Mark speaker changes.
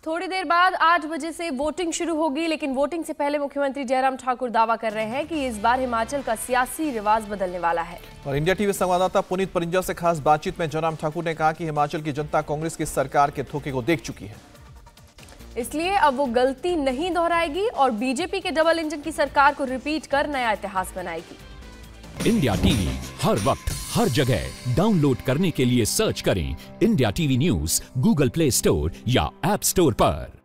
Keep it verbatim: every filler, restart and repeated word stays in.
Speaker 1: थोड़ी देर बाद आठ बजे से वोटिंग शुरू होगी, लेकिन वोटिंग से पहले मुख्यमंत्री जयराम ठाकुर दावा कर रहे हैं कि इस बार हिमाचल का सियासी रिवाज बदलने वाला है।
Speaker 2: और इंडिया टीवी संवाददाता पुनीत परिंजर से खास बातचीत में जयराम ठाकुर ने कहा कि हिमाचल की जनता कांग्रेस की सरकार के धोखे को देख चुकी है,
Speaker 1: इसलिए अब वो गलती नहीं दोहराएगी और बीजेपी के डबल इंजन की सरकार को रिपीट कर नया इतिहास बनाएगी।
Speaker 3: इंडिया टीवी हर वक्त हर जगह डाउनलोड करने के लिए सर्च करें India TV news Google Play Store या ऐप स्टोर पर।